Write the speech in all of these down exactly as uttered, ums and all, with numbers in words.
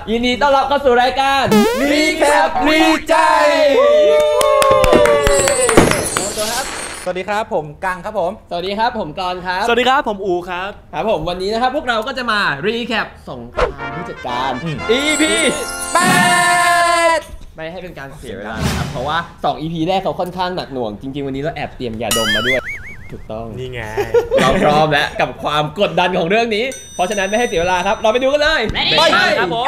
ยินดีต้อนรับเข้าสู่รายการรีแคปรีใจสวัสดีครับผมกังครับผมสวัสดีครับผมกรณ์ครับสวัสดีครับผมอูครับครับผมวันนี้นะครับพวกเราก็จะมารีแคปสงครามผู้จัดการ อี พี แปดไม่ให้เป็นการเสียเวลานะครับเพราะว่าสอง อี พี แรกเขาค่อนข้างหนักหน่วงจริงๆวันนี้เราแอบเตรียมยาดมมาด้วยถูกต้องนี่ไงเราพร้อมแล้วกับความกดดันของเรื่องนี้เพราะฉะนั้นไม่ให้เสียเวลาครับเราไปดูกันเลยไปครับผม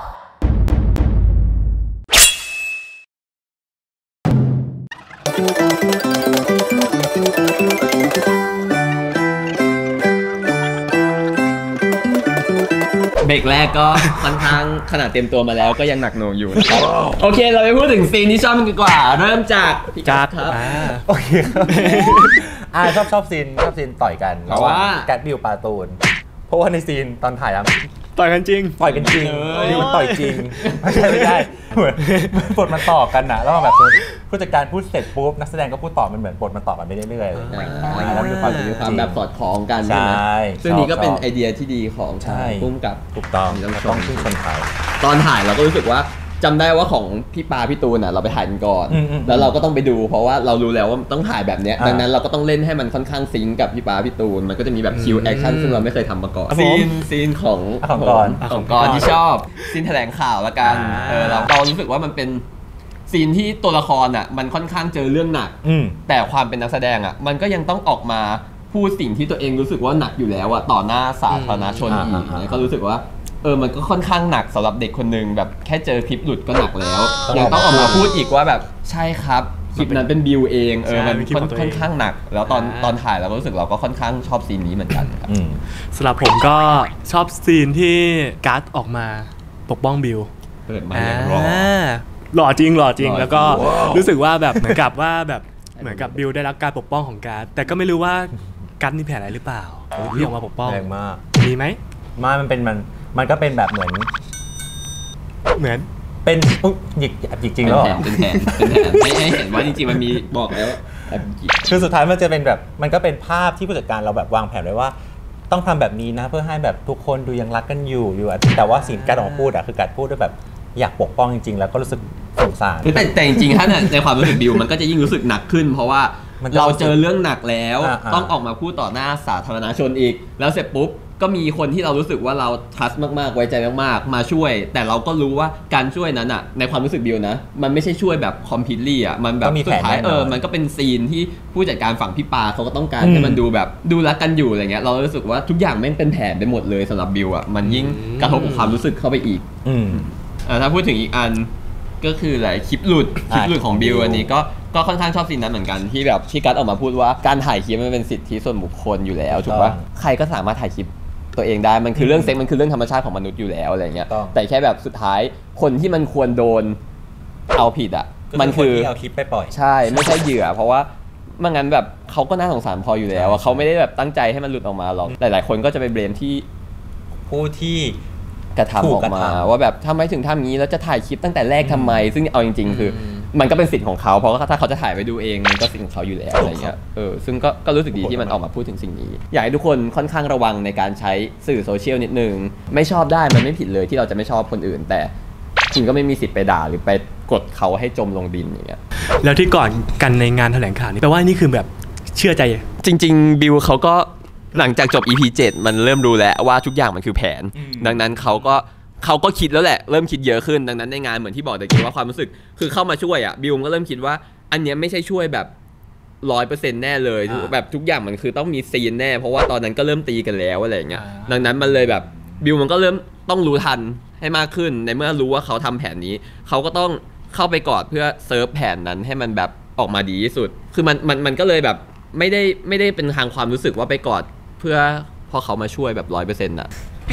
เบรกแรกก็ค่อนข้างขนาดเตรียมตัวมาแล้วก็ยังหนักหน่วงอยู่นะครับโอเคเราไปพูดถึงซีนที่ชอบกันดีกว่าเริ่มจากพี่กั๊กครับโอเคครับอ่าชอบชอบซีนชอบซีนต่อยกันเพราะว่าแกดบิวปาตูนเพราะว่าในซีนตอนถ่ายแล้วต่อยกันจริงต่อยกันจริงดิวต่อยจริงไม่ใช่ไม่ใช่เหมือนบทมันต่อกันนะแล้วแบบผู้จัดการพูดเสร็จปุ๊บนักแสดงก็พูดต่อมันเหมือนบทมันต่อกันไปเรื่อยๆแล้วมีความมีความแบบสอดคล้องกันใช่ไหมซึ่งนี้ก็เป็นไอเดียที่ดีของพุ่มกับถูกต้องต้องชื่นชมเขาตอนถ่ายเราก็รู้สึกว่าจำได้ว่าของพี่ปาพี่ตูนอ่ะเราไปถ่ายกันก่อนแล้วเราก็ต้องไปดูเพราะว่าเรารู้แล้วว่าต้องถ่ายแบบเนี้ยดังนั้นเราก็ต้องเล่นให้มันค่อนข้างซิงกับพี่ปาพี่ตูนมันก็จะมีแบบคิวแอคชั่นซึ่งเราไม่เคยทำมาก่อนซีนซีนของของกรของกรที่ชอบซีนแถลงข่าวละกันเออเราเรารู้สึกว่ามันเป็นซีนที่ตัวละครอ่ะมันค่อนข้างเจอเรื่องหนักแต่ความเป็นนักแสดงอ่ะมันก็ยังต้องออกมาพูดสิ่งที่ตัวเองรู้สึกว่าหนักอยู่แล้วอ่ะต่อหน้าสาธารณชนอีกก็รู้สึกว่าเออมันก็ค่อนข้างหนักสำหรับเด็กคนนึงแบบแค่เจอคลิปหลุดก็หนักแล้วยังต้องออกมาพูดอีกว่าแบบใช่ครับคลิปนั้นเป็นบิวเองเออมันค่อนข้างหนักแล้วตอนตอนถ่ายเราก็รู้สึกเราก็ค่อนข้างชอบซีนนี้เหมือนกันครับสำหรับผมก็ชอบซีนที่การ์ดออกมาปกป้องบิวเปิดมาอย่างรอหล่อจริงหล่อจริงแล้วก็รู้สึกว่าแบบเหมือนกับว่าแบบเหมือนกับบิวได้รับการปกป้องของการ์ดแต่ก็ไม่รู้ว่าการ์ดมีแผนอะไรหรือเปล่าที่ออกมาปกป้องแรงมากมีไหมมามันเป็นมันมันก็เป็นแบบเหมือนเหมือนเป็นปุ๊บหยิกจริงๆแล้วเป็นแผนเป็นแผนไม่ให้เห็นว่าจริงๆมันมีบอกแล้วคือสุดท้ายมันจะเป็นแบบมันก็เป็นภาพที่ผู้จัดการเราแบบวางแผนไว้ว่าต้องทำแบบนี้นะเพื่อให้แบบทุกคนดูยังรักกันอยู่อยู่แต่ว่าสิ่งการออกมาพูดอะคือการพูดด้วยแบบอยากปกป้องจริงๆแล้วก็รู้สึกสงสารแต่แต่จริงๆถ้าในความรู้สึกบิวมันก็จะยิ่งรู้สึกหนักขึ้นเพราะว่าเราเจอเรื่องหนักแล้วต้องออกมาพูดต่อหน้าสาธารณชนอีกแล้วเสร็จปุ๊บก็มีคนที่เรารู้สึกว่าเราทัสมากๆไว้ใจมากๆมาช่วยแต่เราก็รู้ว่าการช่วยนั้นอ่ะในความรู้สึกบิวนะมันไม่ใช่ช่วยแบบคอมพลีทลี่อ่ะมันแบบสุดท้ายเออมันก็เป็นซีนที่ผู้จัดการฝั่งพี่ปาเขาก็ต้องการให้มันดูแบบดูรักกันอยู่อะไรเงี้ยเรารู้สึกว่าทุกอย่างแม่งเป็นแผนไปหมดเลยสำหรับบิวอ่ะมันยิ่งกระทบกับความรู้สึกเข้าไปอีกอืมถ้าพูดถึงอีกอันก็คือหลายคลิปหลุดคลิปหลุดของบิวอันนี้ก็ก็ค่อนข้างชอบซีนนั้นเหมือนกันที่แบบที่กัสออกมาพูดว่าการถ่ายคลิปมันเป็นสิทธิส่วนบุคคลอยู่แล้วถูกป่ะใครก็สามารถถ่ายคลิปตัวเองได้มันคือเรื่องเซ็กมันคือเรื่องธรรมชาติของมนุษย์อยู่แล้วอะไรเงี้ยแต่แค่แบบสุดท้ายคนที่มันควรโดนเอาผิดอ่ะมันคือเอาคลิปไปปล่อยใช่ไม่ใช่เหยื่อเพราะว่าไม่งั้นแบบเขาก็น่าสงสารพออยู่แล้วเขาไม่ได้แบบตั้งใจให้มันหลุดออกมาหรอกหลายๆคนก็จะไปเบลมที่ผู้ที่กระทำออกมาว่าแบบทำไมถึงทำอย่างนี้แล้วจะถ่ายคลิปตั้งแต่แรกทำไมซึ่งเอาจริงๆคือมันก็เป็นสิทธิ์ของเขาเพราะว่าถ้าเขาจะถ่ายไปดูเองมันก็สิทธิ์ของเขาอยู่แล้วอะไรเงี้ยเออซึ่งก็ก็รู้สึกดีที่มันออกมาพูดถึงสิ่งนี้อยากให้ทุกคนค่อนข้างระวังในการใช้สื่อโซเชียลนิดนึงไม่ชอบได้มันไม่ผิดเลยที่เราจะไม่ชอบคนอื่นแต่คุณก็ไม่มีสิทธิ์ไปด่าหรือไปกดเขาให้จมลงดินอย่างเงี้ยแล้วที่ก่อนกันในงานแถลงข่าวนี่แปลว่านี่คือแบบเชื่อใจจริงๆบิวเขาก็หลังจากจบ อี พี เจ็ดมันเริ่มรู้แล้วว่าทุกอย่างมันคือแผนดังนั้นเขาก็เขาก็คิดแล้วแหละเริ่มคิดเยอะขึ้นดังนั้นในงานเหมือนที่บอกแต่กี้ว่าความรู้สึกคือเข้ามาช่วยอ่ะบิวก็เริ่มคิดว่าอันนี้ไม่ใช่ช่วยแบบร้อยเปอร์เซ็นต์แน่เลยแบบทุกอย่างมันคือต้องมีซีนแน่เพราะว่าตอนนั้นก็เริ่มตีกันแล้วอะไรอย่างเงี้ยดังนั้นมันเลยแบบบิวมันก็เริ่มต้องรู้ทันให้มากขึ้นในเมื่อรู้ว่าเขาทำแผนนี้เขาก็ต้องเข้าไปกอดเพื่อเซิร์ฟแผนนั้นให้มันแบบออกมาดีที่สุดคือมันมันมันก็เลยแบบไม่ได้ไม่ได้เป็นทางความรู้สึกว่าไปกอดเพื่อพอเขามาช่วยแบบร้อยเปอร์เซ็นต์อ่ะ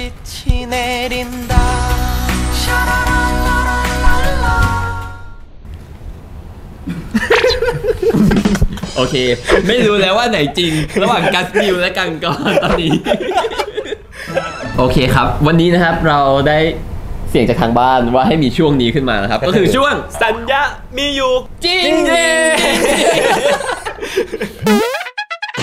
โอเคไม่รู้แล้วว่าไหนจริงระหว่างกัสบิวและกังกรตอนนี้โอเคครับวันนี้นะครับเราได้เสียงจากทางบ้านว่าให้มีช่วงนี้ขึ้นมานะครับก็คือช่วงสัญญามีอยู่จริงเ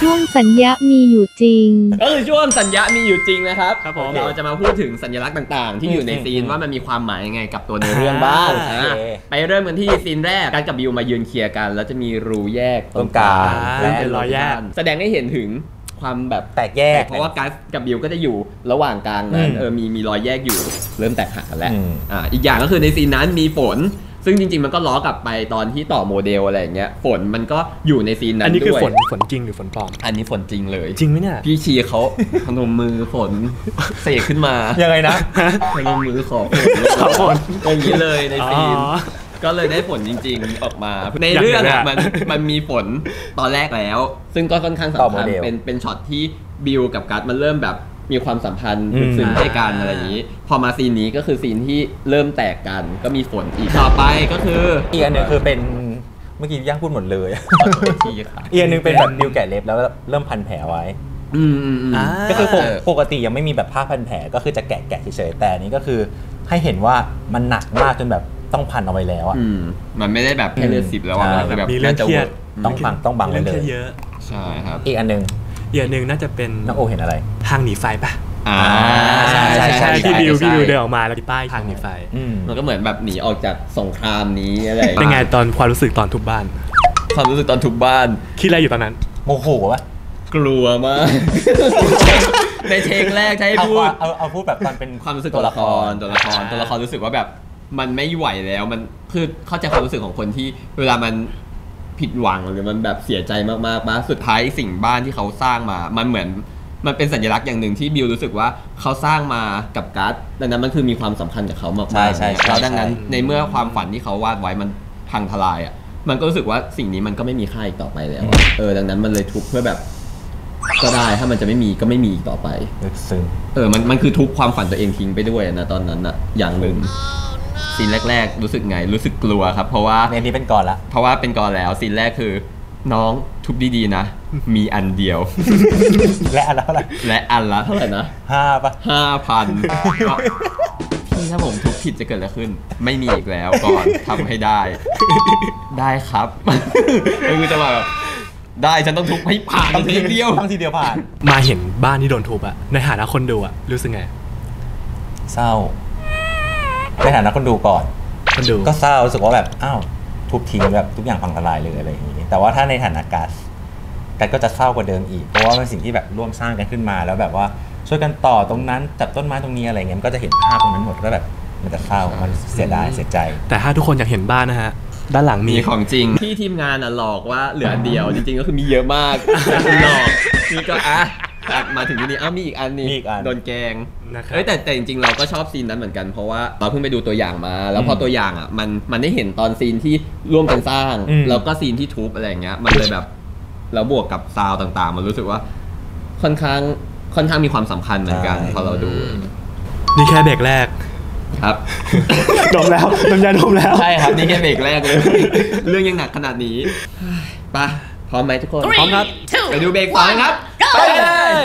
ช่วงสัญญามีอยู่จริงก็คือช่วงสัญญามีอยู่จริงนะครับครับผมเราจะมาพูดถึงสัญลักษณ์ต่างๆ ที่อยู่ในซีนว่ามันมีความหมายยังไงกับตัวในเรื่องบ้างไปเริ่มกันที่ซีนแรกกันกับบิวมายืนเคลียร์กันแล้วจะมีรูแยกตรงกลางและเป็นรอยแยกแสดงให้เห็นถึงความแบบแตกแยกเพราะว่ากัสกับบิวก็จะอยู่ระหว่างกลางนั้นเออมีมีรอยแยกอยู่เริ่มแตกหักกันแล้วอ่าอีกอย่างก็คือในซีนนั้นมีฝนซึ่งจริงๆมันก็ล้อกลับไปตอนที่ต่อโมเดลอะไรอย่างเงี้ยฝนมันก็อยู่ในซีนนั้นด้วยอันนี้คือฝนฝนจริงหรือฝนปลอมอันนี้ฝนจริงเลยจริงไหมเนี่ยพี่ชีเขาพนมมือฝนเสกขึ้นมายังไงนะพนมมือขอฝนขอฝนอย่างนี้เลยในซีนก็เลยได้ฝนจริงๆออกมาในเรื่องมันมันมีฝนตอนแรกแล้วซึ่งก็ค่อนข้างสำคัญเป็นเป็นช็อตที่บิวกับกัสมันเริ่มแบบมีความสัมพันธ์ลึกซึ้งให้กันอะไรอย่างนี้พอมาซีนนี้ก็คือซีนที่เริ่มแตกกันก็มีฝนอีกต่อไปก็คืออีกอันนึงคือเป็นเมื่อกี้ย่างพูดหมดเลยอีกอันนึงเป็นแบบบิวแกะเล็บแล้วเริ่มพันแผลไว้ก็คือปกติยังไม่มีแบบผ้าพันแผลก็คือจะแกะแกะเฉยๆแต่นี้ก็คือให้เห็นว่ามันหนักมากจนแบบต้องพันเอาไว้แล้วอ่ะมันไม่ได้แบบแค่เลือดสิบแล้วอ่ะมันคือแบบมีเรื่องเครียดต้องบังต้องบังไว้เลยเยอะใช่ครับอีกอันนึงอีกอันนึงน่าจะเป็นน้องโอเห็นอะไรทางหนีไฟป่ะอ่าใช่ใช่ใช่ที่บิวพี่บิวเดินออกมาแล้วที่ป้ายทางหนีไฟมันก็เหมือนแบบหนีออกจากสงครามนี้อะไรเป็นไงตอนความรู้สึกตอนทุบบ้านความรู้สึกตอนทุบบ้านคิดอะไรอยู่ตอนนั้นโมโหวะกลัวมากในเทคแรกใช้พูดเอาเอาพูดแบบตอนเป็นความรู้สึกตัวละครตัวละครตัวละครรู้สึกว่าแบบมันไม่ไหวแล้วมันคือเข้าใจความรู้สึกของคนที่เวลามันผิดหวังหรือมันแบบเสียใจมากๆมาสุดท้ายสิ่งบ้านที่เขาสร้างมามันเหมือนมันเป็นสัญลักษณ์อย่างหนึ่งที่บิวรู้สึกว่าเขาสร้างมากับกัสดังนั้นมันคือมีความสำคัญกับเขามากๆใช่ใช่แล้วดังนั้นในเมื่อความฝันที่เขาวาดไว้มันพังทลายอ่ะมันก็รู้สึกว่าสิ่งนี้มันก็ไม่มีค่าอีกต่อไปแล้วเออดังนั้นมันเลยทุบเพื่อแบบก็ได้ถ้ามันจะไม่มีก็ไม่มีอีกต่อไปเออมันมันคือทุบความฝันตัวเองทิ้งไปด้วยนะตอนนั้นอ่ะอย่างหนึ่งซีนแรกๆรู้สึกไงรู้สึกกลัวครับเพราะว่าในนี้เป็นก่อนละเพราะว่าเป็นก่อนแล้วซีนแรกคือน้องทุบดีๆนะมีอันเดียวและอันละเท่าไหร่และอันละเท่าไหร่นะห้าป่ะห้าพันพี่ถ้าผมทุบผิดจะเกิดอะไรขึ้นไม่มีอีกแล้วก่อนทำให้ได้ได้ครับคือจะแบบได้ฉันต้องทุบให้ผ่านทีเดียวต้องทีเดียวผ่านมาเห็นบ้านที่โดนทุบอะในฐานะคนดูอะรู้สึกไงเศร้าในฐานะคนดูก่อนคนดูก็เศร้ารู้สึกว่าแบบอ้าวทุบทิ้งแบบทุกอย่างพังทลายเลยอะไรอย่างนี้แต่ว่าถ้าในฐานะกัสกัสก็จะเศร้ากว่าเดิมอีกเพราะว่าเป็นสิ่งที่แบบร่วมสร้างกันขึ้นมาแล้วแบบว่าช่วยกันต่อตรงนั้นจับต้นไม้ตรงนี้อะไรเงี้ยมันก็จะเห็นภาพตรงนั้นหมดก็แบบมันจะเศร้ามันเสียดายเสียใจแต่ถ้าทุกคนอยากเห็นบ้านนะฮะด้านหลังมีของจริงที่ทีมงานอ่ะหลอกว่าเหลือเดียวจริงๆก็คือมีเยอะมากหลอกนี่ก็อ่ะมาถึงที่นี่อ้าวมีอีกอันนี่โดนแกงเอ้ยแต่แต่จริงๆเราก็ชอบซีนนั้นเหมือนกันเพราะว่าเราเพิ่งไปดูตัวอย่างมาแล้วพอตัวอย่างอ่ะมันมันได้เห็นตอนซีนที่ร่วมกันสร้างแล้วก็ซีนที่ทุบอะไรอย่างเงี้ยมันเลยแบบแล้วบวกกับซาวต่างๆมันรู้สึกว่าค่อนข้างค่อนข้างมีความสำคัญเหมือนกันพอเราดูนี่แค่เบรกแรกครับดมแล้วดมยาดมแล้วใช่ครับนี่แค่เบรกแรกเลยเรื่องยังหนักขนาดนี้ไปพร้อมไหมทุกคนพร้อมครับไปดูเบรกสองครับไปเลย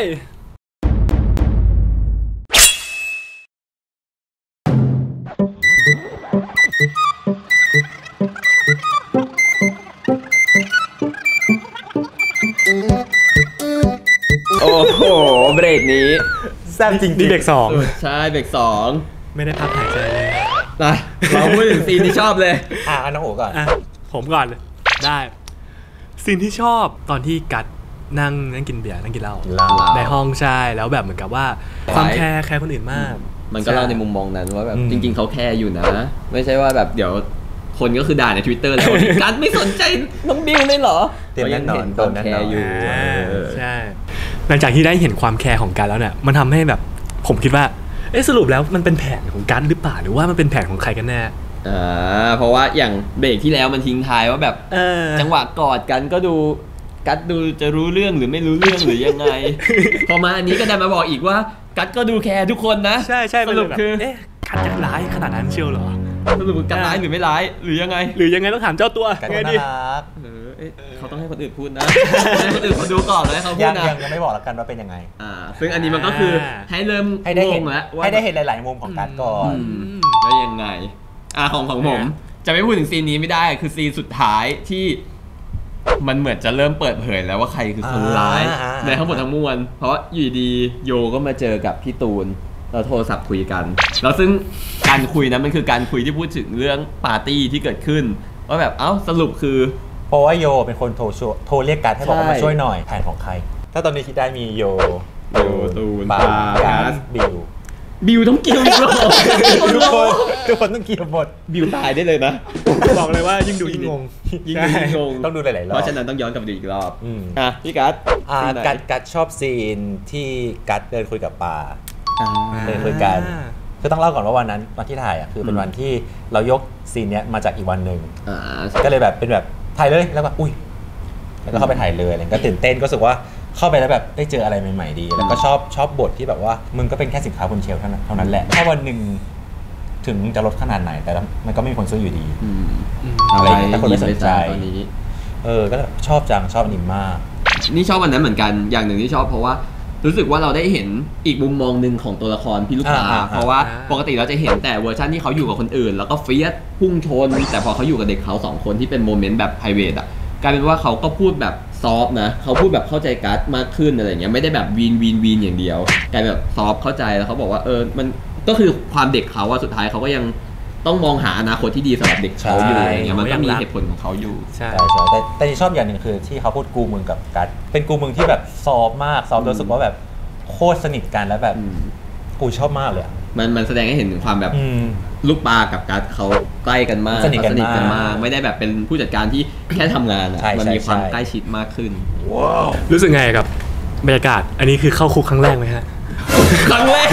โอ้โหเบรกนี้แซ่บจริงนี่เบรกสองใช่เบรกสองไม่ได้พักหายใจเลยนะเราพูดถึงซีนที่ชอบเลยอ่ะน้องโอ๋ก่อนอ่ะผมก่อนได้ซีนที่ชอบตอนที่กัดนั่งนั่งกินเบียร์นั่งกินเหล้าในห้องใช่แล้วแบบเหมือนกับว่าความแคร์แคร์คนอื่นมากมันก็เล่าในมุมมองนั้นว่าแบบจริงๆเขาแคร์อยู่นะไม่ใช่ว่าแบบเดี๋ยวคนก็คือด่าใน Twitter แล้วกัดไม่สนใจน้องบิวเลยเหรอเตรียมแน่นอนความแคร์อยู่ใช่หลังจากที่ได้เห็นความแคร์ของกันแล้วเนี่ยมันทำให้แบบผมคิดว่าเอ๊ะสรุปแล้วมันเป็นแผนของกันหรือเปล่าหรือว่ามันเป็นแผนของใครกันแน่อ่าเพราะว่าอย่างเบรกที่แล้วมันทิ้งท้ายว่าแบบจังหวะกอดกันก็ดูกัดดูจะรู้เรื่องหรือไม่รู้เรื่องหรือยังไงพอมาอันนี้ก็ได้มาบอกอีกว่ากัดก็ดูแคร์ทุกคนนะใช่ใช่สรุปคือเอ๊ะกัดจะร้ายขนาดนั้นเชียวเหรอสรุปกัดร้ายหรือไม่ร้ายหรือยังไงหรือยังไงต้องถามเจ้าตัวไงดีเขาต้องให้คนอื่นพูดนะให้คนอื่นเขาดูก่อนเลยเขาพูดนะยังยังไม่บอกแล้วกันว่าเป็นยังไงอ่าซึ่งอันนี้มันก็คือให้เริ่มให้ได้เห็นแล้วให้ได้เห็นหลายๆมุมของกัดก่อนแล้วยังไงอ่าของของผมจะไม่พูดถึงซีนนี้ไม่ได้คือซีนสุดท้ายที่มันเหมือนจะเริ่มเปิดเผยแล้วว่าใครคือคนร้ายในทั้งหมดทั้งมวลเพราะอยู่ดีโยก็มาเจอกับพี่ตูนเราโทรศัพท์คุยกันแล้วซึ่งการคุยนั้นมันคือการคุยที่พูดถึงเรื่องปาร์ตี้ที่เกิดขึ้นว่าแบบเอ้าสรุปคือเพราะว่าโยเป็นคนโทรโทรเรียกกัสให้บอกว่ามาช่วยหน่อยแผนของใครถ้าตอนนี้คิดได้มีโยโยตูนปากัสบิวบิวต้องเกี่ยวอีกรอบทุกคนทุกคนต้องเกี่ยวหมดบิวตายได้เลยนะบอกเลยว่ายิ่งดูยิ่งงงยิ่งดูยิ่งงงต้องดูหลายๆรอบเพราะฉะนั้นต้องย้อนกลับไปดูอีกรอบอ่ะพี่กัสอ่ากัสกัสชอบซีนที่กัสเดินคุยกับปาเดินคุยกันคือต้องเล่าก่อนว่าวันนั้นวันที่ถ่ายอ่ะคือเป็นวันที่เรายกซีนเนี้ยมาจากอีกวันหนึ่งก็เลยแบบเป็นแบบถ่ายเลยแล้วแบบอุ้ยแล้วก็เข้าไปถ่ายเลยอะไรก็ตื่นเต้นก็รู้สึกว่าเข้าไปแล้วแบบได้เจออะไรใหม่ๆดีแล้วก็ชอบชอบบทที่แบบว่ามึงก็เป็นแค่สินค้าบนเชลฟ์เท่านั้นเท่านั้นแหละถ้าวันหนึ่งถึงจะลดขนาดไหนแต่มันก็ไม่มีคนซื้ออยู่ดีอะไรแต่คนไม่สนใจเออก็ชอบจังชอบนิมมากนี่ชอบวันนั้นเหมือนกันอย่างหนึ่งที่ชอบเพราะว่ารู้สึกว่าเราได้เห็นอีกมุมมองหนึ่งของตัวละครพี่ลูกปลาเพราะว่าปกติเราจะเห็นแต่เวอร์ชันที่เขาอยู่กับคนอื่นแล้วก็เฟียสพุ่งชนแต่พอเขาอยู่กับเด็กเขาสองคนที่เป็นโมเมนต์แบบไพรเวทอ่ะกลายเป็นว่าเขาก็พูดแบบซอฟนะเขาพูดแบบเข้าใจกัสมากขึ้นอะไรเงี้ยไม่ได้แบบวีนวีนวีนอย่างเดียวกลายแบบซอฟเข้าใจแล้วเขาบอกว่าเออมันก็คือความเด็กเขาว่าสุดท้ายเขาก็ยังต้องมองหาอนาคตที่ดีสำหรับเด็กเขาอยู่อะไรเงี้ยมันก็มีเหตุผลของเขาอยู่ใช่ใช่แต่แต่ที่ชอบอย่างหนึ่งคือที่เขาพูดกูมึงกับกัสเป็นกูมึงที่แบบซอฟมากซอฟรู้สึกว่าแบบโคตรสนิทกันแล้วแบบกูชอบมากเลยมันมันแสดงให้เห็นถึงความแบบลูกปลากับกัสเขาใกล้กันมากสนิทกันมากไม่ได้แบบเป็นผู้จัดการที่แค่ทำงานมันมีความใกล้ชิดมากขึ้นรู้สึกไงกับบรรยากาศอันนี้คือเข้าคุกครั้งแรกไหมฮะครั้งแรก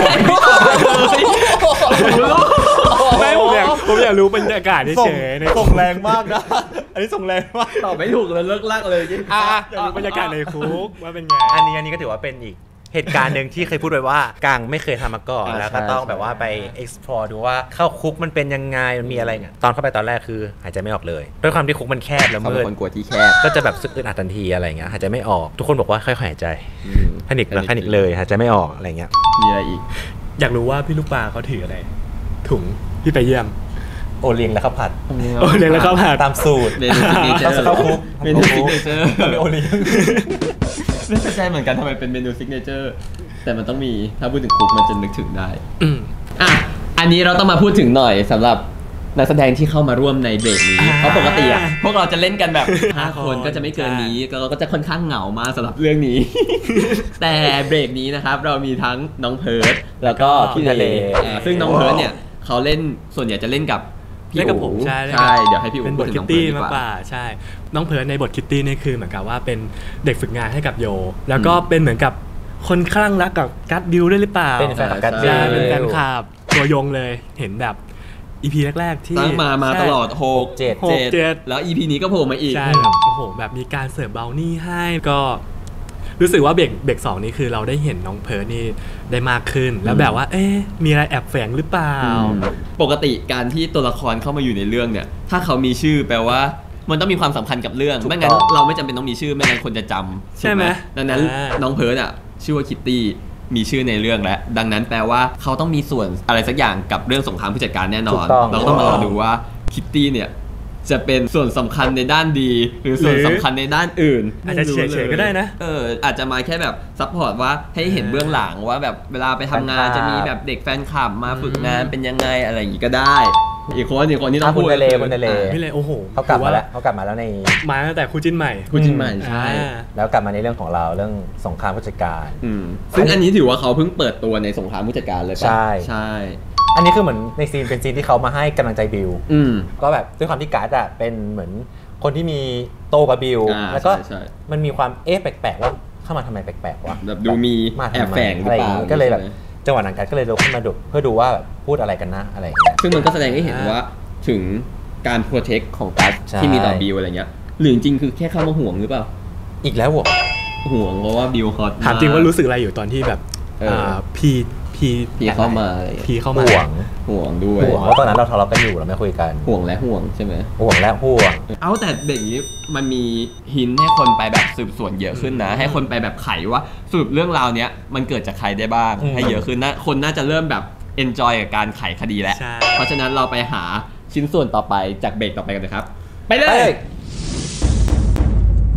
ไม่ผมอยากผมอยากรู้บรรยากาศเฉยๆส่งแรงมากนะอันนี้ส่งแรงมากตอบไม่ถูกเลยเลิกลากเลยจริงอ่ะอยากรู้บรรยากาศในคุกว่าเป็นไงอันนี้อันนี้ก็ถือว่าเป็นอีกเหตุการณ์หนึ่งที่เคยพูดไว้ว่ากังไม่เคยทำมาก่อนแล้วก็ต้องแบบว่าไป explore ดูว่าเข้าคุกมันเป็นยังไงมันมีอะไรเงี้ยตอนเข้าไปตอนแรกคือหายใจไม่ออกเลยด้วยความที่คุกมันแคบแล้วมืดคนกลัวที่แคบก็จะแบบสึกอึดอัดทันทีอะไรเงี้ยหายใจไม่ออกทุกคนบอกว่าค่อยๆหายใจแพนิคแล้วแพนิคเลยหายใจไม่ออกอะไรเงี้ยมีอะไรอีกอยากรู้ว่าพี่ลูกปลาเขาถืออะไรถุงพี่ไปเยี่ยมโอเลี้ยงแล้วข้าวผัดโอเลี้ยงแล้วข้าวผัดตามสูตรเมนูซิกเนเจอร์เข้าคุกเมนูซิกเนเจอร์มีโอเลี้ยงไม่ใช่เหมือนกันทำไมเป็นเมนูซิกเนเจอร์แต่มันต้องมีถ้าพูดถึงคุกมันจะนึกถึงได้อ่ะอันนี้เราต้องมาพูดถึงหน่อยสำหรับนักแสดงที่เข้ามาร่วมในเบรกนี้เพราะปกติอ่ะพวกเราจะเล่นกันแบบห้าคนก็จะไม่เกินนี้เราก็จะค่อนข้างเหงามากสำหรับเรื่องนี้แต่เบรกนี้นะครับเรามีทั้งน้องเพิร์ทแล้วก็พี่ทะเลซึ่งน้องเพิร์ทเนี่ยเขาเล่นส่วนใหญ่จะเล่นกับเล่นกับผมใช่ใช่เดี๋ยวให้พี่อู๋เป็นบทคิตตี้มากกว่าใช่น้องเพิร์ทในบทคิตตี้นี่คือเหมือนกับว่าเป็นเด็กฝึกงานให้กับโยแล้วก็เป็นเหมือนกับคนคลั่งรักกับกัสบิวด้วยหรือเปล่าเป็นแฟนกัสบิวเป็นแฟนคลับตัวยงเลยเห็นแบบ อี พี แรกๆที่ตั้งมามาตลอดหก เจ็ด เจ็ดแล้ว อี พี นี้ก็โผล่มาอีกใช่แบบโอ้โหแบบมีการเสิร์ฟเบลนี่ให้ก็รู้สึกว่าเบรกเบรกสองนี้คือเราได้เห็นน้องเพิร์ทนี่ได้มากขึ้นแล้วแบบว่าเอ๊ะมีอะไรแอบแฝงหรือเปล่าปกติการที่ตัวละครเข้ามาอยู่ในเรื่องเนี่ยถ้าเขามีชื่อแปลว่ามันต้องมีความสำคัญกับเรื่องไม่งั้นเราไม่จำเป็นต้องมีชื่อไม่งั้นคนจะจำใช่ไหมดังนั้นน้องเพิร์ทอ่ะชื่อว่าคิตตี้มีชื่อในเรื่องแล้วดังนั้นแปลว่าเขาต้องมีส่วนอะไรสักอย่างกับเรื่องสงครามผู้จัดการแน่นอนเราต้องมารอดูว่าคิตตี้เนี่ยจะเป็นส่วนสำคัญในด้านดีหรือส่วนสำคัญในด้านอื่นอาจจะเฉยๆก็ได้นะเอออาจจะมาแค่แบบซัพพอร์ตว่าให้เห็นเบื้องหลังว่าแบบเวลาไปทำงานจะมีแบบเด็กแฟนคลับมาฝึกงานเป็นยังไงอะไรอย่างงี้ก็ได้อีกคนอีกคนที่ต้องพูดคุณทะเลคุณทะเลพี่เลยโอ้โหเขากลับมาแล้วเขากลับมาแล้วในมาตั้งแต่คู่จิ้นใหม่คู่จิ้นใหม่ใช่แล้วกลับมาในเรื่องของเราเรื่องสงครามผู้จัดการซึ่งอันนี้ถือว่าเขาเพิ่งเปิดตัวในสงครามผู้จัดการเลยป่ะใช่ใช่อันนี้คือเหมือนในซีนเป็นซีนที่เขามาให้กำลังใจบิวก็แบบด้วยความที่การ์ดอะเป็นเหมือนคนที่มีโตกับบิวแล้วก็มันมีความเอ๊ะแปลกๆว่าเข้ามาทำไมแปลกๆวะแบบดูมีแอบแฝงหรือเปล่าก็เลยแบบจังหวะนั้นการ์ดก็เลยลุกขึ้นมาดูเพื่อดูว่าพูดอะไรกันนะอะไรอย่างเงี้ยซึ่งมันก็แสดงให้เห็นว่าถึงการโปรเทคของการ์ดที่มีต่อบิวอะไรเงี้ยหรือจริงๆคือแค่เข้ามาห่วงหรือเปล่าอีกแล้วห่วงห่วงเพราะว่าบิวฮอตถามจริงว่ารู้สึกอะไรอยู่ตอนที่แบบพี่พี่พี่เข้ามาพี่เข้ามาห่วงห่วงด้วยห่วงเพราะตอนนั้นเราทะเลาะกันอยู่เราไม่คุยกันห่วงและห่วงใช่ไหมห่วงและห่วงเอาแต่เด็กนี้มันมีหินให้คนไปแบบสืบสวนเยอะขึ้นนะให้คนไปแบบไขว่าสรุปเรื่องราวเนี้ยมันเกิดจากใครได้บ้างให้เยอะขึ้นนะคนน่าจะเริ่มแบบเอนจอยกับการไขคดีแล้วเพราะฉะนั้นเราไปหาชิ้นส่วนต่อไปจากเบรกต่อไปกันเลยครับไปเลย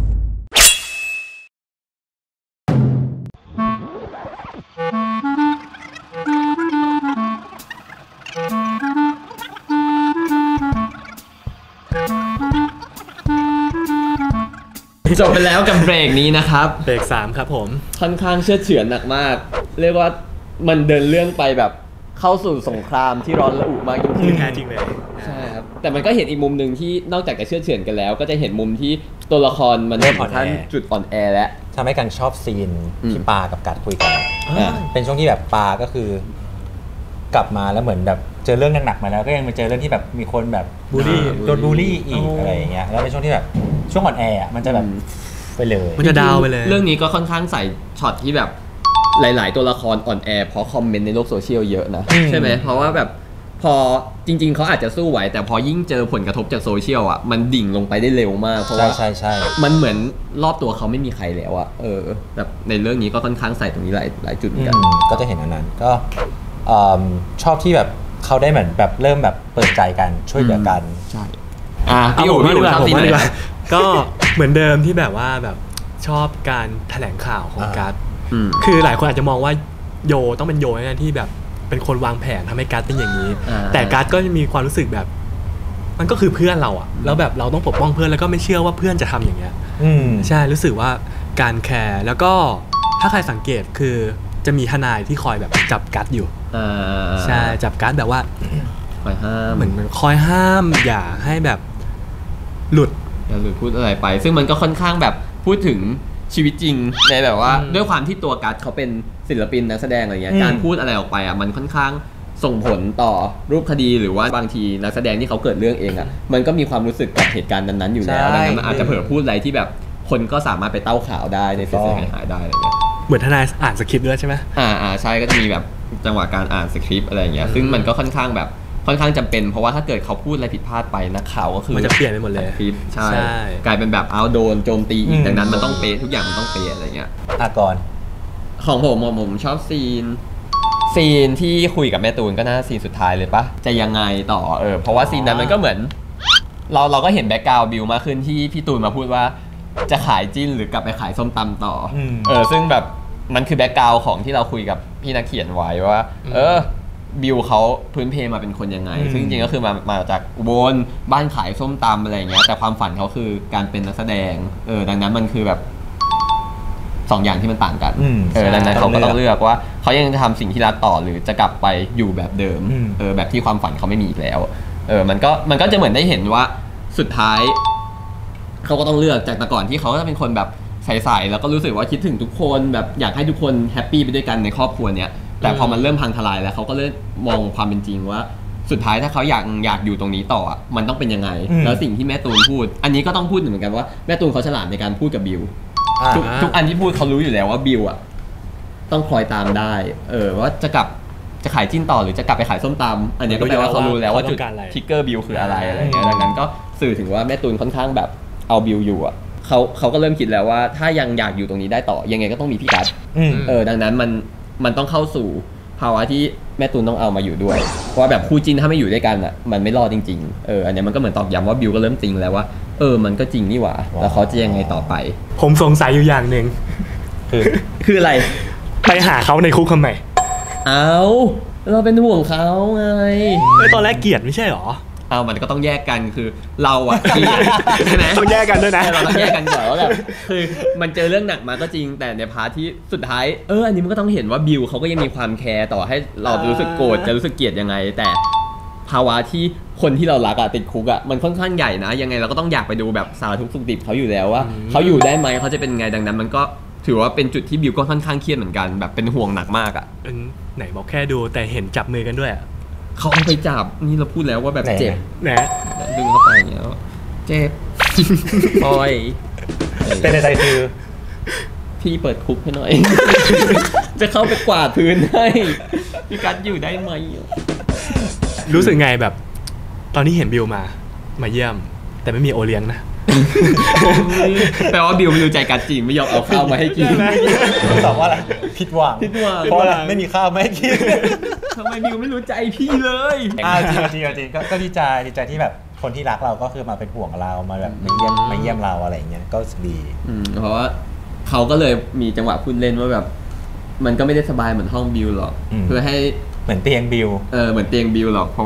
จบไปแล้วกับเบรกนี้นะครับเบรกสามครับผมค่อนข้างเชื่อเฉือนหนักมากเรียกว่ามันเดินเรื่องไปแบบเข้าสู่สงครามที่ร้อนระอุมากยิ่งขึ้นแท้จริงเลยใช่ครับแต่มันก็เห็นอีกมุมหนึ่งที่นอกจากจะเชื่อเฉือนกันแล้วก็จะเห็นมุมที่ตัวละครมันถึงขั้นจุดอ่อนแอแล้วทำให้กันชอบซีนที่ปากับกัดคุยกันเป็นช่วงที่แบบปาก็คือกลับมาแล้วเหมือนแบบเจอเรื่องหนักๆมาแล้วก็ยังมาเจอเรื่องที่แบบมีคนแบบบูลลี่โดนบูลลี่อีกอะไรอย่างเงี้ยแล้วเป็นช่วงที่แบบช่วงอ่อนแอมันจะแบบไปเลยมันจะดาวไปเลยเรื่องนี้ก็ค่อนข้างใส่ช็อตที่แบบหลายๆตัวละครอ่อนแอเพราะคอมเมนต์ในโลกโซเชียลเยอะนะใช่ไหมเพราะว่าแบบพอจริงๆเขาอาจจะสู้ไหวแต่พอยิ่งเจอผลกระทบจากโซเชียลอ่ะมันดิ่งลงไปได้เร็วมากเพราะว่าใช่ใช่มันเหมือนรอบตัวเขาไม่มีใครแล้วอ่ะเออแบบในเรื่องนี้ก็ค่อนข้างใส่ตรงนี้หลายหลายจุดเหมือนกันก็จะเห็นอันนั้นก็ชอบที่แบบเขาได้เหมือนแบบเริ่มแบบเปิดใจกันช่วยเหลือกันใช่อ่ะพี่อู๋พี่อู๋ชอบที่ไหนก็เหมือนเดิมที่แบบว่าแบบชอบการแถลงข่าวของการ์ดคือหลายคนอาจจะมองว่าโยต้องเป็นโยนะที่แบบเป็นคนวางแผนทำให้การ์ดเป็นอย่างนี้แต่การ์ดก็มีความรู้สึกแบบมันก็คือเพื่อนเราอะแล้วแบบเราต้องปกป้องเพื่อนแล้วก็ไม่เชื่อว่าเพื่อนจะทำอย่างเงี้ยใช่รู้สึกว่าการแคร์แล้วก็ถ้าใครสังเกตคือจะมีทนายที่คอยแบบจับการ์ดอยู่ใช่จับการ์ดแบบว่าคอยห้ามเหมือนคอยห้ามอย่าให้แบบหลุดอย่าหลุดพูดอะไรไปซึ่งมันก็ค่อนข้างแบบพูดถึงชีวิตจริงในแบบว่าด้วยความที่ตัวการ์ดเขาเป็นศิลปินนักแสดงอะไรเงี้ยการพูดอะไรออกไปอ่ะมันค่อนข้างส่งผลต่อรูปคดีหรือว่าบางทีนักแสดงที่เขาเกิดเรื่องเองอ่ะมันก็มีความรู้สึกกับเหตุการณ์นั้นๆอยู่แล้วดังนั้นอาจจะเผลอพูดอะไรที่แบบคนก็สามารถไปเต้าข่าวได้ในเสียหายได้อะไรเงี้ยเหมือนทนายอ่านสคริปต์ด้วยใช่ไหมอ่าอ่าใช่ก็จะมีแบบจังหวะการอ่านสคริปต์อะไรเงี้ยซึ่งมันก็ค่อนข้างแบบค่อนข้างจำเป็นเพราะว่าถ้าเกิดเขาพูดอะไรผิดพลาดไปนักข่าวก็คือมันจะเปลี่ยนไปหมดเลยคลิปใช่กลายเป็นแบบเอาโดนโจมตีอีกดังนั้นมันต้องเป๊ะทุกอย่างมันต้องเป๊ะอะไรเงี้ยอ่ะก่อนของผมผมชอบซีนซีนที่คุยกับแม่ตูนก็น่าซีนสุดท้ายเลยปะจะยังไงต่อเออเพราะว่าซีนนั้นมันก็เหมือนเราเราก็เห็นแบ็คกราวด์บิวมากขึ้นที่พี่ตูนมาพูดว่าจะขายจิ้นหรือกลับไปขายส้มตำต่อเออซึ่งแบบมันคือแบ็คกราวด์ของที่เราคุยกับพี่นักเขียนไว้ว่าเออบิวเขาพื้นเพมาเป็นคนยังไงซึ่งจริงๆก็คือมามาจากอุบลบ้านขายส้มตำอะไรอย่างเงี้ยแต่ความฝันเขาคือการเป็นนักแสดงเออดังนั้นมันคือแบบสองอย่างที่มันต่างกันเออดังนั้นเขาก็ต้องเลือกว่าเขายังจะทำสิ่งที่รักต่อหรือจะกลับไปอยู่แบบเดิมเออแบบที่ความฝันเขาไม่มีอีกแล้วเออมันก็มันก็จะเหมือนได้เห็นว่าสุดท้ายเขาก็ต้องเลือกจากแต่ก่อนที่เขาจะเป็นคนแบบใสๆแล้วก็รู้สึกว่าคิดถึงทุกคนแบบอยากให้ทุกคนแฮปปี้ไปด้วยกันในครอบครัวเนี้ยแต่พอมันเริ่มพังทลายแล้วเขาก็เริ่มมองความเป็นจริงว่าสุดท้ายถ้าเขาอยากอยากอยู่ตรงนี้ต่อมันต้องเป็นยังไงแล้วสิ่งที่แม่ตูนพูดอันนี้ก็ต้องพูดเหมือนกันว่าแม่ตูนเขาฉลาดในการพูดกับบิวทุกทุกอันที่พูดเขารู้อยู่แล้วว่าบิวอ่ะต้องคอยตามได้เออว่าจะกลับจะขายจิ้นต่อหรือจะกลับไปขายส้มตำอันนี้ก็แปลว่าเขารู้แล้วว่าจุดทริกเกอร์บิวคืออะไรอะไรเงี้ยดังนั้นก็สื่อถึงว่าแม่ตูนค่อนข้างแบบเอาบิวอยู่อ่ะเขาเขาก็เริ่มคิดแล้วว่าถ้ายังอยากอยู่ตรงนี้ได้ต่อยังไงก็ต้องมีพี่กัสเออดังนั้นมันมันต้องเข้าสู่ภาวะที่แม่ตูนต้องเอามาอยู่ด้วยเพราะว่าแบบคู่จิ้นถ้าไม่อยู่ด้วยกันอ่ะมันไม่รอดจริงๆเอออันนี้มันก็เหมือนตอกย้ำว่าบิวก็เริ่มจริงแล้วว่าเออมันก็จริงนี่หว่าแล้วเขาจะยังไงต่อไปผมสงสัยอยู่อย่างหนึ่งคือคืออะไรไปหาเขาในคุกทำไมเอาเราเป็นห่วงเขาไงตอนแรกเกลียดไม่ใช่หรอเอามันก็ต้องแยกกันคือเราอะเกลียดใช่ไหมต้องแยกกันด้วยนะเราต้องแยกกันก่อนว่าแบบคือมันเจอเรื่องหนักมาก็จริงแต่ในพาร์ทที่สุดท้ายเอออันนี้มันก็ต้องเห็นว่าบิวเขาก็ยังมีความแคร์ต่อให้เราจะรู้สึกโกรธจะรู้สึกเกลียดยังไงแต่ภาวะที่คนที่เรารักอะติดคุกอะมันค่อนข้างใหญ่นะยังไงเราก็ต้องอยากไปดูแบบสารทุกข์สุขดิบเขาอยู่แล้วว่าเขาอยู่ได้ไหมเขาจะเป็นไงดังนั้นมันก็ถือว่าเป็นจุดที่บิวก็ค่อนข้างเครียดเหมือนกันแบบเป็นห่วงหนักมากอะไหนบอกแค่ดูแต่เห็นจับมือกันด้วยอะเขาเอาไปจับนี่เราพูดแล้วว่าแบบเจ็บนะดึงเข้าไปอย่างเงี้ยเจ็บปอยเป็นในใจคือพี่เปิดคุกให้หน่อยจะเข้าไปกวาดพื้นให้พี่กัสอยู่ได้ไหมรู้สึกไงแบบตอนนี้เห็นบิวมามาเยี่ยมแต่ไม่มีโอเลี้ยงนะแปลว่าบิวไม่รู้ใจกัสจริงไม่ยอมเอาข้าวมาให้กินตอบว่าอะไรผิดหวังผิดหวังเพราะอะไรไม่มีข้าวไม่ให้กินทำไมบิวไม่รู้ใจพี่เลยอ่าจริงจริงจริงก็ดีใจดีใจที่แบบคนที่รักเราก็คือมาเป็นห่วงเรามาแบบมาเยี่ยมมาเยี่ยมเราอะไรอย่างเงี้ยก็ดีเพราะว่าเขาก็เลยมีจังหวะพูดเล่นว่าแบบมันก็ไม่ได้สบายเหมือนห้องบิวหรอกเพื่อให้เหมือนเตียงบิวเออเหมือนเตียงบิวหรอกเพราะว่า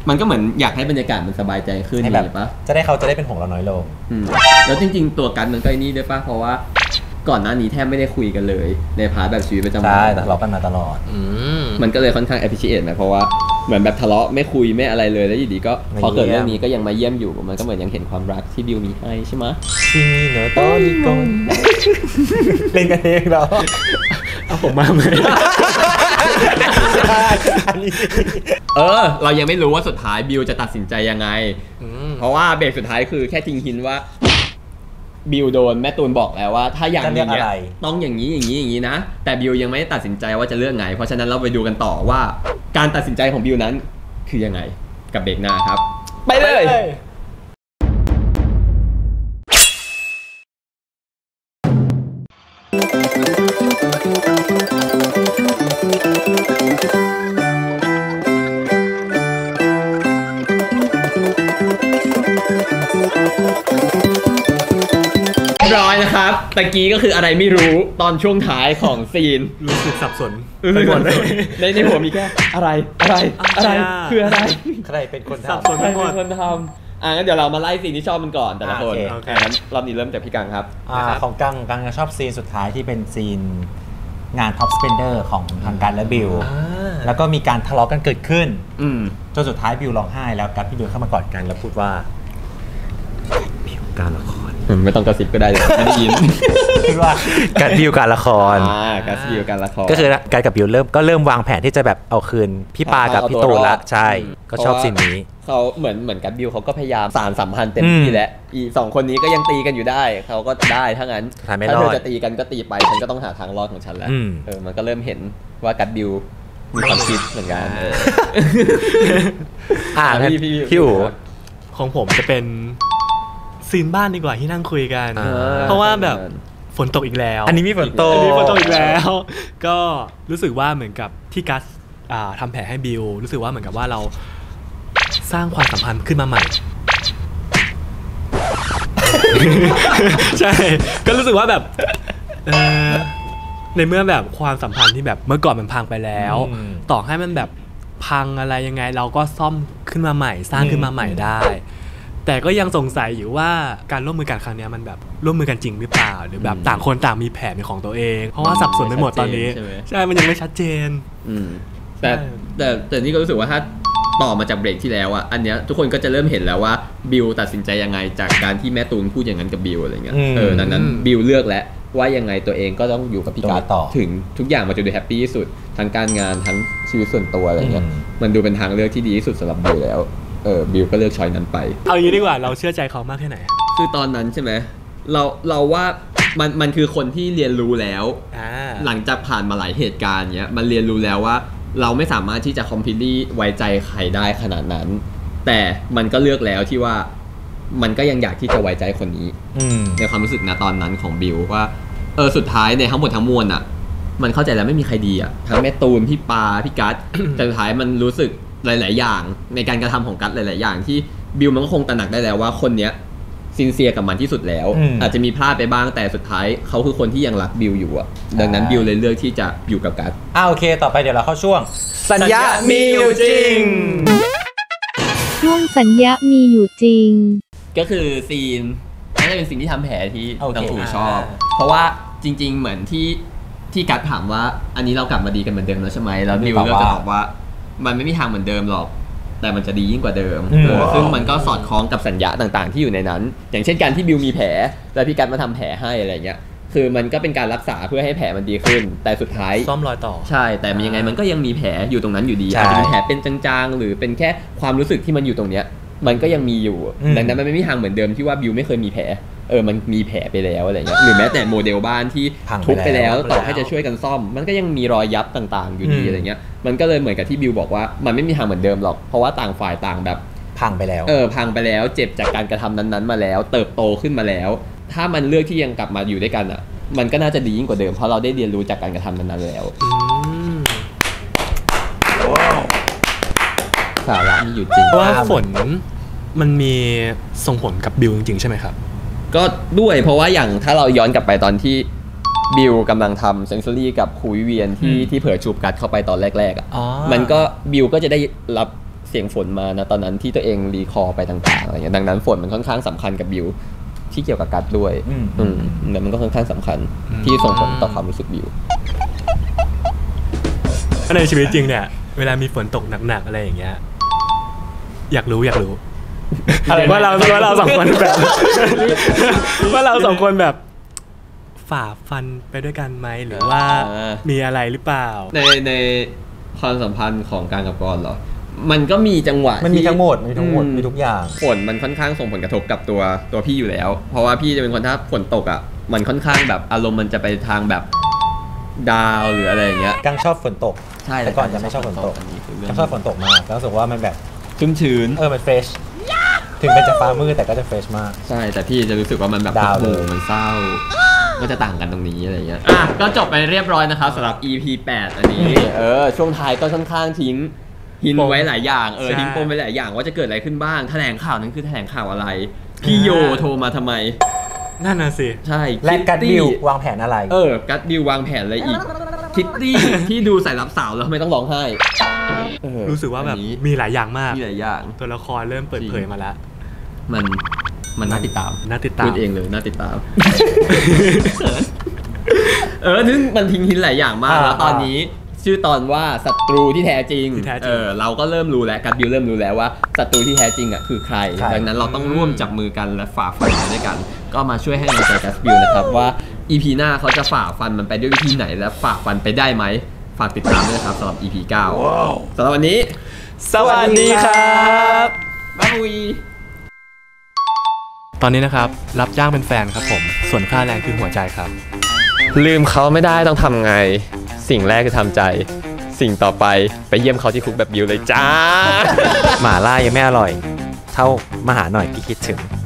มันก็เหมือนอยากให้บรรยากาศมันสบายใจขึ้นให้แบบปะจะได้เขาจะได้เป็นห่วงเราน้อยลงแล้วจริงๆตัวกันมันก็นี่ด้วยปะเพราะว่าก่อนหน้านี้แทบไม่ได้คุยกันเลยในพาร์ทแบบชีวิตประจำวันใช่แต่ทะเลาะกันมาตลอดมันก็เลยค่อนข้าง appreciate นะเพราะว่าเหมือนแบบทะเลาะไม่คุยไม่อะไรเลยแล้วอยู่ดีก็พอเกิดเรื่องนี้ก็ยังมาเยี่ยมอยู่มันก็เหมือนยังเห็นความรักที่บิวมีให้ใช่ไหมที่มีเนอะโต้ลิกงเล่นกันเองเหรอเอาผมมาไหมเออเรายังไม่รู้ว่าสุดท้ายบิวจะตัดสินใจยังไงเพราะว่าเบรกสุดท้ายคือแค่ทิ้งหินว่าบิวโดนแม่ตูนบอกแล้วว่าถ้าอย่างนี้ต้องอย่างนี้อย่างนี้อย่างนี้นะแต่บิวยังไม่ได้ตัดสินใจว่าจะเลือกไงเพราะฉะนั้นเราไปดูกันต่อว่าการตัดสินใจของบิวนั้นคือยังไงกับเบรกหน้าครับไปเลยร้อยนะครับตะกี้ก็คืออะไรไม่รู้ตอนช่วงท้ายของซีนรู้สึกสับสนไปหมดเลยในในหัวมีแค่อะไรอะไรอะไรคืออะไรใครเป็นคนทำสับสนไปหมดคนทำอ่ะงั้นเดี๋ยวเรามาไล่ซีนที่ชอบมันก่อนแต่ละคนงั้นรอบนี้เริ่มจากพี่กังครับอ่าของกังกังชอบซีนสุดท้ายที่เป็นซีนงาน Top Spender ของทางการและบิวแล้วก็มีการทะเลาะกันเกิดขึ้นจนสุดท้ายบิวร้องไห้แล้วกับพี่บิวเข้ามากอดกันแล้วพูดว่าบิวการละครไม่ต้องกระซิบก็ได้ไม่ได้ยินคือว่าการบิวการละครอ่าการบิวการละครก็คือการกับบิวเริ่มก็เริ่มวางแผนที่จะแบบเอาคืนพี่ปากับพี่ตูนละใช่ก็ชอบซีนนี้เขาเหมือนเหมือนกับบิวเขาก็พยายามสานสัมพันธ์เต็มที่แล้วอีสองคนนี้ก็ยังตีกันอยู่ได้เขาก็ได้ถ้างั้นถ้าเธอจะตีกันก็ตีไปฉันก็ต้องหาทางรอดของฉันแล้วเออมันก็เริ่มเห็นว่ากัดบิวมีความคิดเหมือนกันอ่าพี่พี่อู๋ของผมจะเป็นซีนบ้านดีกว่าที่นั่งคุยกันเพราะว่าแบบฝนตกอีกแล้วอันนี้มีฝนตกอันนี้ฝนตกอีกแล้วก็รู้สึกว่าเหมือนกับที่กัสทำแผลให้บิวรู้สึกว่าเหมือนกับว่าเราสร้างความสัมพันธ์ขึ้นมาใหม่ใช่ก็รู้สึกว่าแบบในเมื่อแบบความสัมพันธ์ที่แบบเมื่อก่อนมันพังไปแล้วต่อให้มันแบบพังอะไรยังไงเราก็ซ่อมขึ้นมาใหม่สร้างขึ้นมาใหม่ได้แต่ก็ยังสงสัยอยู่ว่าการร่วมมือกันครั้งนี้มันแบบร่วมมือกันจริงหรือเปล่าหรือแบบต่างคนต่างมีแผนเป็นของตัวเองเพราะว่าสับสนไปหมดตอนนี้ใช่มันยังไม่ชัดเจนแต่แต่แต่นี่ก็รู้สึกว่าถ้าต่อมาจากเบรกที่แล้วอ่ะอันเนี้ยทุกคนก็จะเริ่มเห็นแล้วว่าบิวตัดสินใจยังไงจากการที่แม่ตูนพูดอย่างนั้นกับบิวอะไรเงี้ยเออดังนั้นบิวเลือกแล้วว่ายังไงตัวเองก็ต้องอยู่กับพี่การ์ดถึงทุกอย่างมาจนดูแฮปปี้ที่สุดทั้งการงานทั้งชีวิตส่วนตัวอะไรเงี้ยมันดูเป็นทางเลือกที่ดีที่สุดสำหรับบิวแล้วเออบิวก็เลือกช้อยนั้นไปเอาอย่างนี้ดีกว่าเราเชื่อใจเขามากแค่ไหนคือตอนนั้นใช่ไหมเราเราว่ามันมันคือคนที่เรียนรู้แล้วหลังจากผ่านมาหลายเหตุการณ์เนี้ยมันเรียนรู้แล้วว่าเราไม่สามารถที่จะ completely ไว้ใจใครได้ขนาดนั้นแต่มันก็เลือกแล้วที่ว่ามันก็ยังอยากที่จะไว้ใจคนนี้ในความรู้สึกนะตอนนั้นของบิวว่าเออสุดท้ายในทั้งหมดทั้งมวลอ่ะมันเข้าใจแล้วไม่มีใครดีอ่ะทั้งแม่ตูนพี่ปาพี่กัสแต่สุดท้ายมันรู้สึกหลายๆอย่างในการกระทำของกัสหลายๆอย่างที่บิวมันก็คงตระหนักได้แล้วว่าคนเนี้ยซินเซียกับมันที่สุดแล้วอาจจะมีพลาดไปบ้างแต่สุดท้ายเขาคือคนที่ยังรักบิวอยู่อ่ะดังนั้นบิวเลยเลือกที่จะอยู่กับกัสอ่าโอเคต่อไปเดี๋ยวเราเข้าช่วงสัญญามีอยู่จริงช่วงสัญญามีอยู่จริงก็คือซีนน่าจะเป็นสิ่งที่ทำแผลที่น้องอู๋ชอบเพราะว่าจริงๆเหมือนที่ที่กัสถามว่าอันนี้เรากลับมาดีกันเหมือนเดิมแล้วใช่ไหมแล้วบิวก็จะบอกว่ามันไม่มีทางเหมือนเดิมหรอกแต่มันจะดียิ่งกว่าเดิมซึ่งมันก็สอดคล้องกับสัญญาต่างๆที่อยู่ในนั้นอย่างเช่นการที่บิวมีแผลแล้วพี่กัสมาทำแผลให้อะไรเงี้ยคือมันก็เป็นการรักษาเพื่อให้แผลมันดีขึ้นแต่สุดท้ายซ่อมรอยต่อใช่แต่มันยังไงมันก็ยังมีแผลอยู่ตรงนั้นอยู่ดีอาจจะเป็นแผลเป็นจางๆหรือเป็นแค่ความรู้สึกที่มันอยู่ตรงเนี้ยมันก็ยังมีอยู่ดังนั้นมันไม่มีทางเหมือนเดิมที่ว่าบิวไม่เคยมีแผลเออมันมีแผลไปแล้วอะไรเงี้ยหรือแม้แต่โมเดลบ้านที่ทุบไปแล้วต่อให้จะช่วยกันซ่อมมันก็ยังมีรอยยับต่างๆอยู่ดีอะไรเงี้ยมันก็เลยเหมือนกับที่บิวบอกว่ามันไม่มีทางเหมือนเดิมหรอกเพราะว่าต่างฝ่ายต่างแบบพังไปแล้วเออพังไปแล้วเจ็บจากการกระทำนั้นๆมาแล้วเติบโตขึ้นมาแล้วถ้ามันเลือกที่ยังกลับมาอยู่ด้วยกันอ่ะมันก็น่าจะดียิ่งกว่าเดิมเพราะเราได้เรียนรู้จากการกระทำนั้นๆแล้วสาระมีอยู่จริงเพราะว่าฝนมันมีส่งผลกับบิวจริงๆใช่ไหมครับก็ด้วยเพราะว่าอย่างถ้าเราย้อนกลับไปตอนที่บิวกำลังทำเซนซอรี่กับครูวิเวียนที่ที่เผยจูบกัดเข้าไปตอนแรกๆอ่ะมันก็บิวก็จะได้รับเสียงฝนมานะตอนนั้นที่ตัวเองรีคอร์ไปต่างๆอะไรเงี้ยดังนั้นฝนมันค่อนข้างสำคัญกับบิวที่เกี่ยวกับกัดด้วยอืมแต่มันก็ค่อนข้างสำคัญที่ส่งผลต่อความรู้สึกบิวในชีวิตจริงเนี่ยเวลามีฝนตกหนักๆอะไรอย่างเงี้ยอยากรู้อยากรู้ว่าเราว่าเราสองคนแบบว่าเราสองคนแบบฝ่าฟันไปด้วยกันไหมหรือว่ามีอะไรหรือเปล่าในในความสัมพันธ์ของการกับกรเหรอมันก็มีจังหวะมันมีทั้งหมดมีทั้งหมดมีทุกอย่างฝนมันค่อนข้างส่งผลกระทบกับตัวตัวพี่อยู่แล้วเพราะว่าพี่จะเป็นคนถ้าฝนตกอ่ะมันค่อนข้างแบบอารมณ์มันจะไปทางแบบดาวหรืออะไรอย่างเงี้ยกังชอบฝนตกใช่แต่ก่อนจะไม่ชอบฝนตกกังชอบฝนตกมากแล้วรู้สึกว่ามันแบบชุ่มชื้นเออมันเฟรชถึงเป็นจะฟ้ามืดแต่ก็จะเฟรชมากใช่แต่พี่จะรู้สึกว่ามันแบบดาวเลยมันเศร้าก็จะต่างกันตรงนี้อะไรเงี้ยอ่ะก็จบไปเรียบร้อยนะครับสำหรับ อี พี แปดอันนี้เออช่วงท้ายก็ค่อนข้างทิ้งหินไว้หลายอย่างเออทิ้งปมไว้หลายอย่างว่าจะเกิดอะไรขึ้นบ้างแถลงข่าวนั้นคือแถลงข่าวอะไรพี่โยโทรมาทำไมนั่นน่ะสิใช่และกัดดิววางแผนอะไรเออกัดดิววางแผนอะไรอีกคิตตี้ที่ดูสายลับสาวแล้วทำไมต้องร้องไห้รู้สึกว่าแบบมีหลายอย่างมากมีหลายอย่างตัวละครเริ่มเปิดเผยมาแล้วมันมันน่าติดตามน่าติดตามพูดเองเลยน่าติดตามเออซึ่งมันทิ้งหินหลายอย่างมากแล้วตอนนี้ชื่อตอนว่าศัตรูที่แท้จริงเออเราก็เริ่มรู้แล้วกัดดิวเริ่มรู้แล้วว่าศัตรูที่แท้จริงอ่ะคือใครดังนั้นเราต้องร่วมจับมือกันและฝ่าฟันมันด้วยกันก็มาช่วยให้กำลังใจกัดดิวนะครับว่า อี พี หน้าเขาจะฝ่าฟันมันไปด้วยวิธีไหนและฝ่าฟันไปได้ไหมฝากติดตามด้วยนะครับสำหรับ อี พี เก้าสำหรับวันนี้สวัสดีครับบ๊ายบายตอนนี้นะครับรับจ้างเป็นแฟนครับผมส่วนค่าแรงคือหัวใจครับลืมเขาไม่ได้ต้องทำไงสิ่งแรกคือทำใจสิ่งต่อไปไปเยี่ยมเขาที่คุกแบบบิวเลยจ้าหม่าล่ายังไม่อร่อยเท่ามาหาหน่อยที่คิดถึง